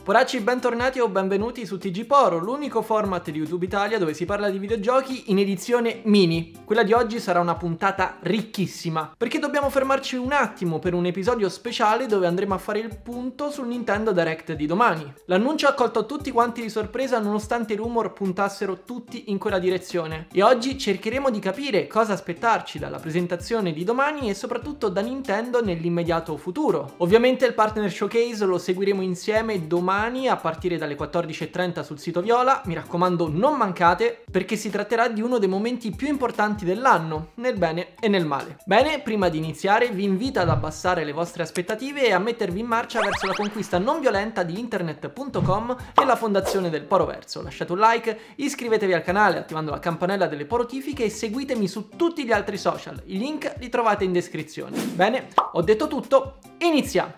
Poracci, bentornati o benvenuti su TG Poro, l'unico format di YouTube Italia dove si parla di videogiochi in edizione mini. Quella di oggi sarà una puntata ricchissima, perché dobbiamo fermarci un attimo per un episodio speciale dove andremo a fare il punto sul Nintendo Direct di domani. L'annuncio ha colto tutti quanti di sorpresa nonostante i rumor puntassero tutti in quella direzione. E oggi cercheremo di capire cosa aspettarci dalla presentazione di domani e soprattutto da Nintendo nell'immediato futuro. Ovviamente il partner showcase lo seguiremo insieme domani a partire dalle 14:30 sul sito Viola. Mi raccomando, non mancate, perché si tratterà di uno dei momenti più importanti dell'anno, nel bene e nel male. Bene, prima di iniziare vi invito ad abbassare le vostre aspettative e a mettervi in marcia verso la conquista non violenta di internet.com e la fondazione del Poroverso. Lasciate un like, iscrivetevi al canale attivando la campanella delle porotifiche e seguitemi su tutti gli altri social. I link li trovate in descrizione. Bene, ho detto tutto, iniziamo!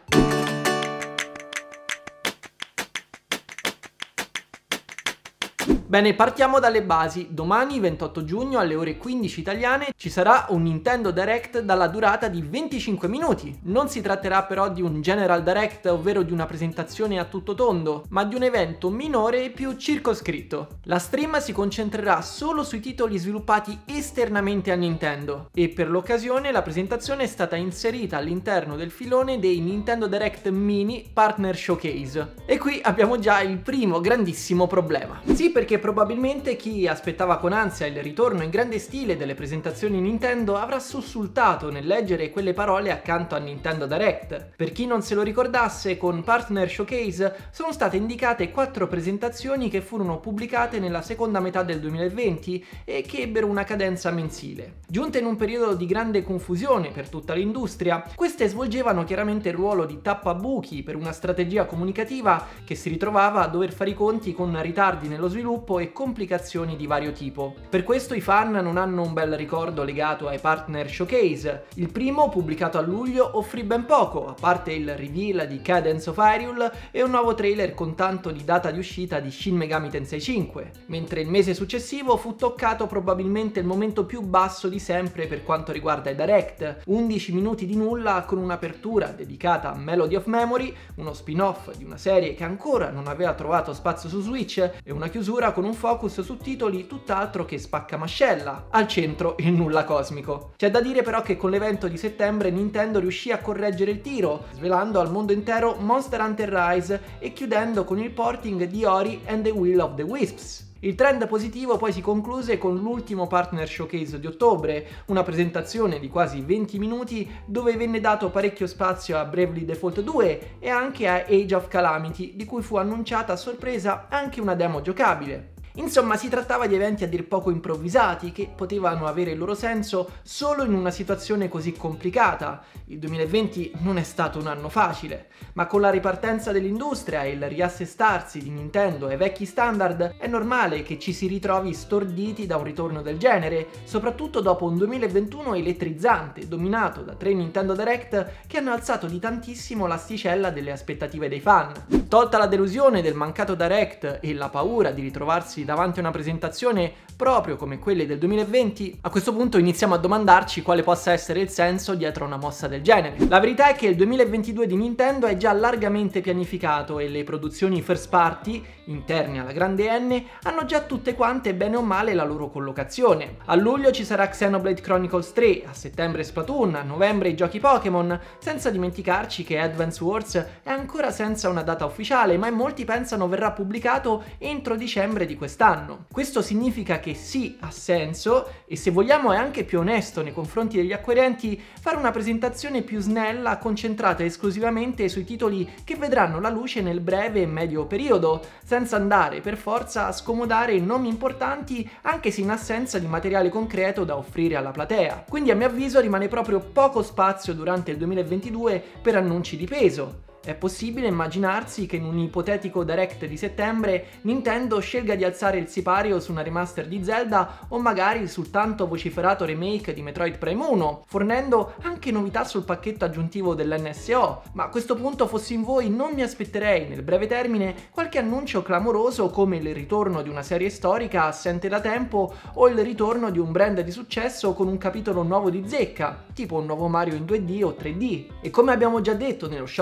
Bene, partiamo dalle basi. Domani, 28 giugno, alle ore 15 italiane, ci sarà un Nintendo Direct dalla durata di 25 minuti. Non si tratterà però di un General Direct, ovvero di una presentazione a tutto tondo, ma di un evento minore e più circoscritto. La stream si concentrerà solo sui titoli sviluppati esternamente a Nintendo e per l'occasione la presentazione è stata inserita all'interno del filone dei Nintendo Direct Mini Partner Showcase. E qui abbiamo già il primo grandissimo problema. Sì, perché probabilmente chi aspettava con ansia il ritorno in grande stile delle presentazioni Nintendo avrà sussultato nel leggere quelle parole accanto a Nintendo Direct. Per chi non se lo ricordasse, con Partner Showcase sono state indicate 4 presentazioni che furono pubblicate nella seconda metà del 2020 e che ebbero una cadenza mensile. Giunte in un periodo di grande confusione per tutta l'industria, queste svolgevano chiaramente il ruolo di tappabuchi per una strategia comunicativa che si ritrovava a dover fare i conti con ritardi nello sviluppo e complicazioni di vario tipo. Per questo i fan non hanno un bel ricordo legato ai partner showcase. Il primo, pubblicato a luglio, offrì ben poco, a parte il reveal di Cadence of Hyrule e un nuovo trailer con tanto di data di uscita di Shin Megami Tensei 5, mentre il mese successivo fu toccato probabilmente il momento più basso di sempre per quanto riguarda i Direct, 11 minuti di nulla con un'apertura dedicata a Melody of Memory, uno spin-off di una serie che ancora non aveva trovato spazio su Switch, e una chiusura con un focus su titoli tutt'altro che spaccamascella, al centro il nulla cosmico. C'è da dire però che con l'evento di settembre Nintendo riuscì a correggere il tiro, svelando al mondo intero Monster Hunter Rise e chiudendo con il porting di Ori and the Will of the Wisps. Il trend positivo poi si concluse con l'ultimo partner showcase di ottobre, una presentazione di quasi 20 minuti dove venne dato parecchio spazio a Bravely Default 2 e anche a Age of Calamity, di cui fu annunciata a sorpresa anche una demo giocabile. Insomma, si trattava di eventi a dir poco improvvisati che potevano avere il loro senso solo in una situazione così complicata. Il 2020 non è stato un anno facile, ma con la ripartenza dell'industria e il riassestarsi di Nintendo ai vecchi standard è normale che ci si ritrovi storditi da un ritorno del genere, soprattutto dopo un 2021 elettrizzante, dominato da 3 Nintendo Direct che hanno alzato di tantissimo l'asticella delle aspettative dei fan. Tolta la delusione del mancato Direct e la paura di ritrovarsi davanti a una presentazione proprio come quelle del 2020, a questo punto iniziamo a domandarci quale possa essere il senso dietro una mossa del genere. La verità è che il 2022 di Nintendo è già largamente pianificato e le produzioni first party, interne alla grande N, hanno già tutte quante bene o male la loro collocazione. A luglio ci sarà Xenoblade Chronicles 3, a settembre Splatoon, a novembre i giochi Pokémon, senza dimenticarci che Advance Wars è ancora senza una data ufficiale, ma in molti pensano verrà pubblicato entro dicembre di quest'anno. Questo significa che sì, ha senso, e se vogliamo è anche più onesto nei confronti degli acquirenti, fare una presentazione più snella concentrata esclusivamente sui titoli che vedranno la luce nel breve e medio periodo, senza andare per forza a scomodare nomi importanti anche se in assenza di materiale concreto da offrire alla platea. Quindi a mio avviso rimane proprio poco spazio durante il 2022 per annunci di peso. È possibile immaginarsi che in un ipotetico Direct di settembre Nintendo scelga di alzare il sipario su una remaster di Zelda o magari sul tanto vociferato remake di Metroid Prime 1, fornendo anche novità sul pacchetto aggiuntivo dell'NSO, ma a questo punto fossi in voi non mi aspetterei nel breve termine qualche annuncio clamoroso come il ritorno di una serie storica assente da tempo o il ritorno di un brand di successo con un capitolo nuovo di zecca, tipo un nuovo Mario in 2D o 3D. E come abbiamo già detto nello shorts di oggi,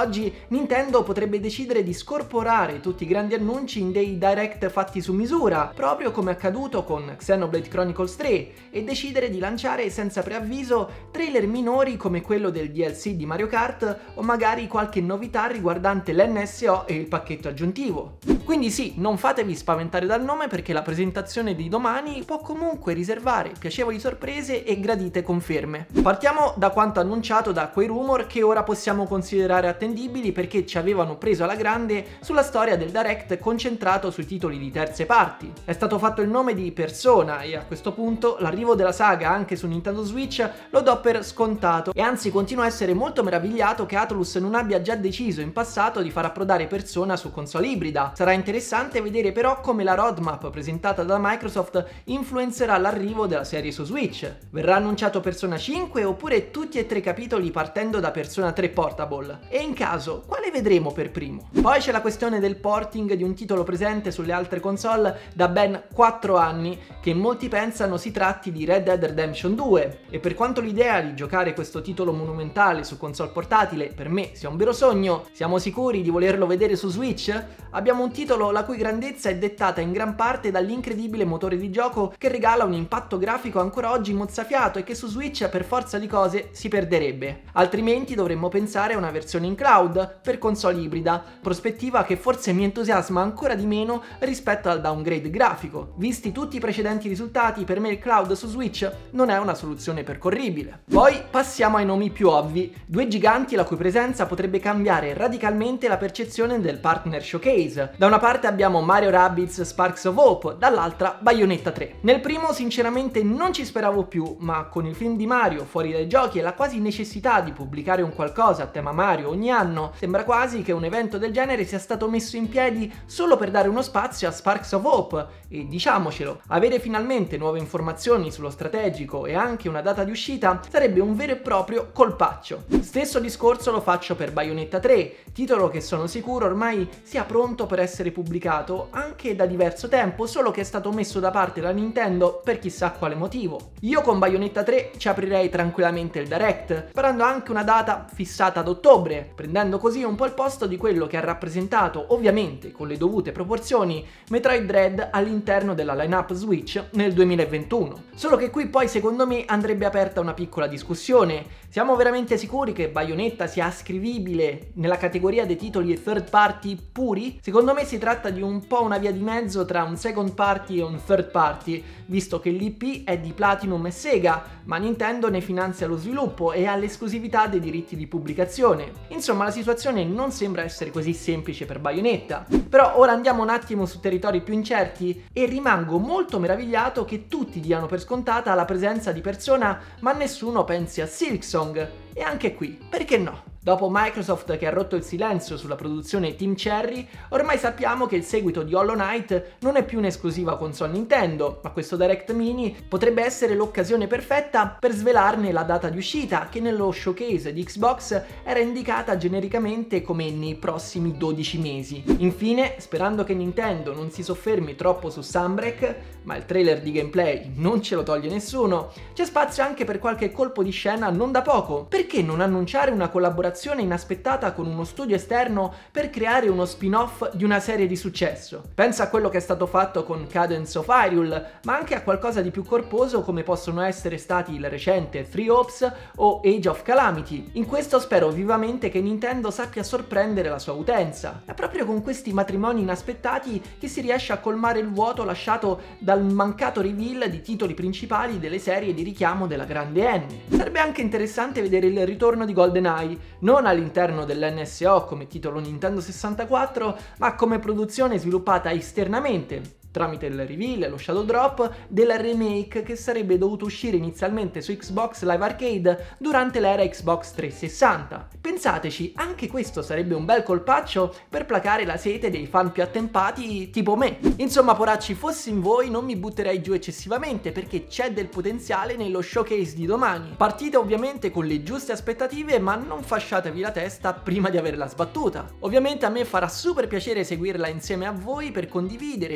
oggi Nintendo potrebbe decidere di scorporare tutti i grandi annunci in dei direct fatti su misura, proprio come accaduto con Xenoblade Chronicles 3, e decidere di lanciare senza preavviso trailer minori come quello del DLC di Mario Kart o magari qualche novità riguardante l'NSO e il pacchetto aggiuntivo. Quindi sì, non fatevi spaventare dal nome, perché la presentazione di domani può comunque riservare piacevoli sorprese e gradite conferme. Partiamo da quanto annunciato da quei rumor che ora possiamo considerare attendibili, perché ci avevano preso alla grande sulla storia del Direct concentrato sui titoli di terze parti. È stato fatto il nome di Persona e a questo punto l'arrivo della saga anche su Nintendo Switch lo do per scontato, e anzi continuo a essere molto meravigliato che Atlus non abbia già deciso in passato di far approdare Persona su console ibrida. Sarà interessante vedere però come la roadmap presentata da Microsoft influenzerà l'arrivo della serie su Switch. Verrà annunciato Persona 5 oppure tutti e tre i capitoli partendo da Persona 3 Portable? E in caso, quale vedremo per primo? Poi c'è la questione del porting di un titolo presente sulle altre console da ben 4 anni, che molti pensano si tratti di Red Dead Redemption 2, e per quanto l'idea di giocare questo titolo monumentale su console portatile per me sia un vero sogno, siamo sicuri di volerlo vedere su Switch? Abbiamo un titolo la cui grandezza è dettata in gran parte dall'incredibile motore di gioco che regala un impatto grafico ancora oggi mozzafiato e che su Switch per forza di cose si perderebbe. Altrimenti dovremmo pensare a una versione in cloud per console ibrida, prospettiva che forse mi entusiasma ancora di meno rispetto al downgrade grafico. Visti tutti i precedenti risultati, per me il cloud su Switch non è una soluzione percorribile. Poi passiamo ai nomi più ovvi, due giganti la cui presenza potrebbe cambiare radicalmente la percezione del partner showcase. Da una parte abbiamo Mario Rabbids Sparks of Hope, dall'altra Bayonetta 3. Nel primo sinceramente non ci speravo più, ma con il film di Mario fuori dai giochi e la quasi necessità di pubblicare un qualcosa a tema Mario ogni anno, sembra quasi che un evento del genere sia stato messo in piedi solo per dare uno spazio a Sparks of Hope, e diciamocelo, avere finalmente nuove informazioni sullo strategico e anche una data di uscita sarebbe un vero e proprio colpaccio. Stesso discorso lo faccio per Bayonetta 3, titolo che sono sicuro ormai sia pronto per essere pubblicato anche da diverso tempo, solo che è stato messo da parte da Nintendo per chissà quale motivo. Io con Bayonetta 3 ci aprirei tranquillamente il Direct, sparando anche una data fissata ad ottobre, prendendo così un po' il posto di quello che ha rappresentato, ovviamente con le dovute proporzioni, Metroid Dread all'interno della lineup Switch nel 2021. Solo che qui poi secondo me andrebbe aperta una piccola discussione. Siamo veramente sicuri che Bayonetta sia ascrivibile nella categoria dei titoli third party puri? Secondo me si tratta di un po' una via di mezzo tra un second party e un third party, visto che l'IP è di Platinum e Sega, ma Nintendo ne finanzia lo sviluppo e ha l'esclusività dei diritti di pubblicazione. Insomma, la situazione non sembra essere così semplice per Bayonetta. Però ora andiamo un attimo su territori più incerti e rimango molto meravigliato che tutti diano per scontata la presenza di Persona, ma nessuno pensi a Silksong. E anche qui, perché no? Dopo Microsoft che ha rotto il silenzio sulla produzione Team Cherry, ormai sappiamo che il seguito di Hollow Knight non è più un'esclusiva console Nintendo, ma questo Direct Mini potrebbe essere l'occasione perfetta per svelarne la data di uscita, che nello showcase di Xbox era indicata genericamente come nei prossimi 12 mesi. Infine, sperando che Nintendo non si soffermi troppo su Sunbreak, ma il trailer di gameplay non ce lo toglie nessuno, c'è spazio anche per qualche colpo di scena non da poco. Perché non annunciare una collaborazione inaspettata con uno studio esterno per creare uno spin-off di una serie di successo? Pensa a quello che è stato fatto con Cadence of Hyrule, ma anche a qualcosa di più corposo come possono essere stati il recente Three Hopes o Age of Calamity. In questo spero vivamente che Nintendo sappia sorprendere la sua utenza. È proprio con questi matrimoni inaspettati che si riesce a colmare il vuoto lasciato dal mancato reveal di titoli principali delle serie di richiamo della grande N. Sarebbe anche interessante vedere il ritorno di GoldenEye, non all'interno dell'NSO come titolo Nintendo 64, ma come produzione sviluppata esternamente, tramite il reveal e lo shadow drop della remake che sarebbe dovuto uscire inizialmente su Xbox Live Arcade durante l'era Xbox 360. Pensateci, anche questo sarebbe un bel colpaccio per placare la sete dei fan più attempati tipo me. Insomma, poracci, fossi in voi non mi butterei giù eccessivamente, perché c'è del potenziale nello showcase di domani. Partite ovviamente con le giuste aspettative, ma non fasciatevi la testa prima di averla sbattuta. Ovviamente a me farà super piacere seguirla insieme a voi per condividere gioie e dolori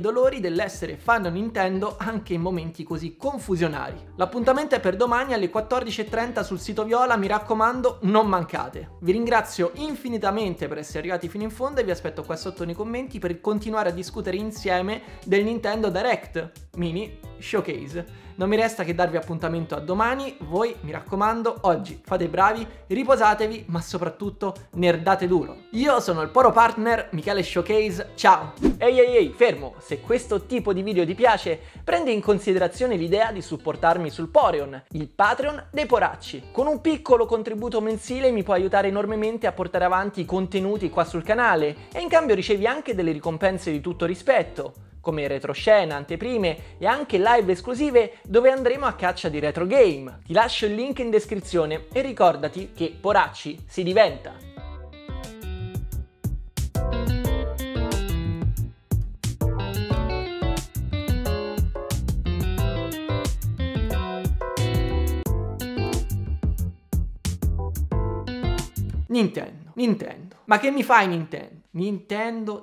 dolori dell'essere fan Nintendo anche in momenti così confusionari. L'appuntamento è per domani alle 14:30 sul sito Viola, mi raccomando, non mancate. Vi ringrazio infinitamente per essere arrivati fino in fondo e vi aspetto qua sotto nei commenti per continuare a discutere insieme del Nintendo Direct Mini Showcase. Non mi resta che darvi appuntamento a domani, voi mi raccomando, oggi fate i bravi, riposatevi, ma soprattutto nerdate duro. Io sono il Poro Partner Michele Showcase, ciao! Ehi, fermo! Se questo tipo di video ti piace, prendi in considerazione l'idea di supportarmi sul Poreon, il Patreon dei poracci. Con un piccolo contributo mensile mi puoi aiutare enormemente a portare avanti i contenuti qua sul canale e in cambio ricevi anche delle ricompense di tutto rispetto, come retroscena, anteprime e anche live esclusive dove andremo a caccia di retro game. Ti lascio il link in descrizione e ricordati che poracci si diventa. Nintendo. Ma che mi fai Nintendo? Nintendo.